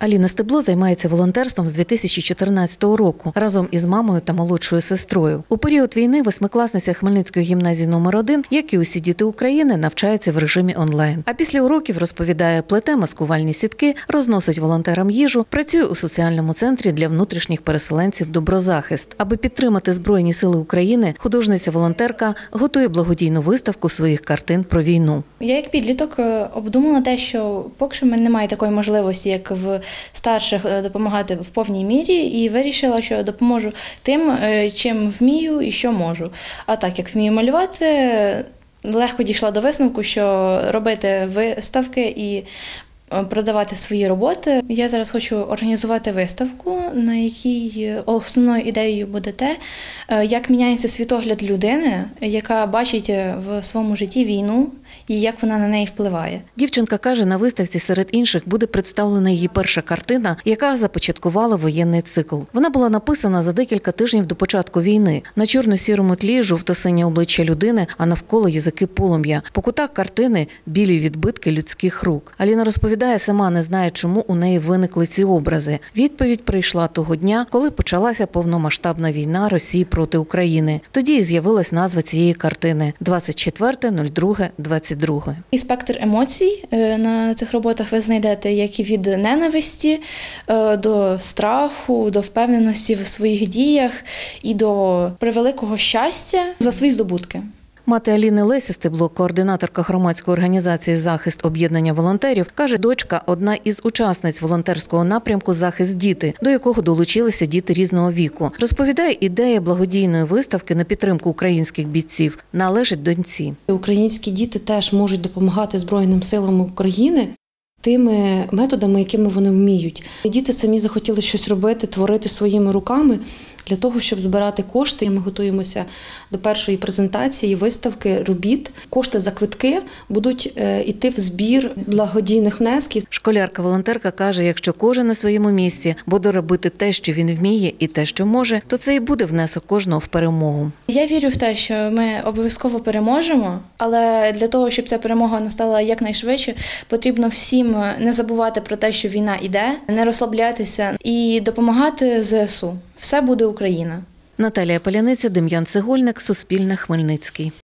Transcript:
Аліна Стебло займається волонтерством з 2014 року разом із мамою та молодшою сестрою. У період війни восьмикласниця Хмельницької гімназії №1, як і усі діти України, навчається в режимі онлайн. А після уроків, розповідає, плете маскувальні сітки, розносить волонтерам їжу, працює у соціальному центрі для внутрішніх переселенців «Доброзахист». Аби підтримати Збройні сили України, художниця-волонтерка готує благодійну виставку своїх картин про війну. Я як підліток обдумала те, що поки що в мене немає такої можливості, як в старших, допомагати в повній мірі, і вирішила, що допоможу тим, чим вмію і що можу. А так, як вмію малювати, легко дійшла до висновку, що робити виставки і продавати свої роботи. Я зараз хочу організувати виставку, на якій основною ідеєю буде те, як міняється світогляд людини, яка бачить в своєму житті війну і як вона на неї впливає. Дівчинка каже, на виставці серед інших буде представлена її перша картина, яка започаткувала воєнний цикл. Вона була написана за декілька тижнів до початку війни. На чорно-сірому тлі жовто-синє обличчя людини, а навколо язики полум'я. По кутах картини білі відбитки людських рук. Аліна розповідає, сама не знає, чому у неї виникли ці образи. Відповідь прийшла того дня, коли почалася повномасштабна війна Росії проти України. Тоді і з'явилась назва цієї картини – 24.02.22. І спектр емоцій на цих роботах ви знайдете як і від ненависті до страху, до впевненості в своїх діях і до превеликого щастя за свої здобутки. Мати Аліни Леся Стебло, координаторка громадської організації «Захист» об'єднання волонтерів, каже, дочка – одна із учасниць волонтерського напрямку «Захист діти», до якого долучилися діти різного віку. Розповідає, ідея благодійної виставки на підтримку українських бійців належить доньці. Українські діти теж можуть допомагати Збройним силам України тими методами, якими вони вміють. Діти самі захотіли щось робити, творити своїми руками для того, щоб збирати кошти. Ми готуємося до першої презентації, виставки робіт. Кошти за квитки будуть йти в збір благодійних внесків. Школярка-волонтерка каже, якщо кожен на своєму місці буде робити те, що він вміє і те, що може, то це і буде внесок кожного в перемогу. Я вірю в те, що ми обов'язково переможемо, але для того, щоб ця перемога настала якнайшвидше, потрібно всім не забувати про те, що війна йде, не розслаблятися і допомагати ЗСУ. Все буде Україна. Наталія Паляниця, Дем'ян Цегольник, Суспільне, Хмельницький.